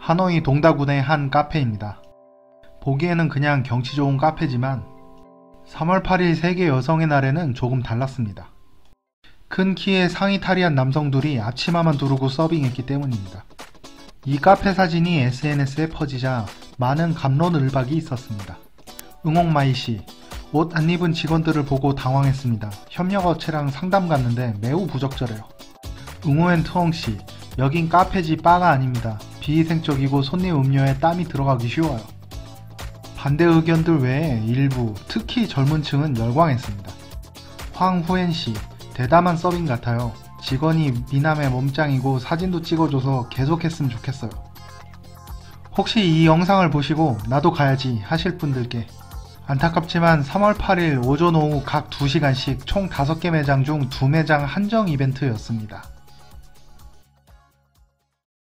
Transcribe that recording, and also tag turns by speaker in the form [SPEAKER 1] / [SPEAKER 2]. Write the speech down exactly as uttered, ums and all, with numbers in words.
[SPEAKER 1] 하노이 동다군의 한 카페입니다. 보기에는 그냥 경치 좋은 카페지만 삼월 팔일 세계 여성의 날에는 조금 달랐습니다. 큰 키에 상의 탈의한 남성들이 앞치마만 두르고 서빙했기 때문입니다. 이 카페 사진이 에스엔에스에 퍼지자 많은 갑론을박이 있었습니다. 응옥마이씨, 옷 안 입은 직원들을 보고 당황했습니다. 협력업체랑 상담 갔는데 매우 부적절해요. 응호앤트엉씨, 여긴 카페지 바가 아닙니다. 비위생적이고 손님 음료에 땀이 들어가기 쉬워요. 반대 의견들 외에 일부, 특히 젊은 층은 열광했습니다. 황후엔씨, 대담한 서빙 같아요. 직원이 미남의 몸짱이고 사진도 찍어줘서 계속했으면 좋겠어요. 혹시 이 영상을 보시고 나도 가야지 하실 분들께 안타깝지만 삼월 팔일 오전 오후 각 두 시간씩 총 다섯 개 매장 중 두 매장 한정 이벤트였습니다.